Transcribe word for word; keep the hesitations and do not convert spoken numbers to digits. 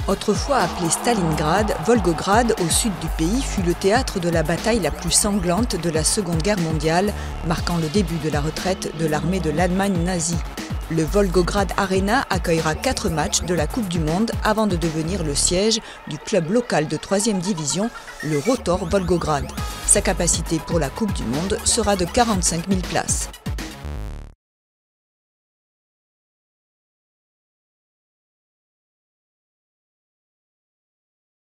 Autrefois appelé Stalingrad, Volgograd, au sud du pays, fut le théâtre de la bataille la plus sanglante de la Seconde Guerre mondiale, marquant le début de la retraite de l'armée de l'Allemagne nazie. Le Volgograd Arena accueillera quatre matchs de la Coupe du Monde avant de devenir le siège du club local de troisième division, le Rotor Volgograd. Sa capacité pour la Coupe du Monde sera de quarante-cinq mille places.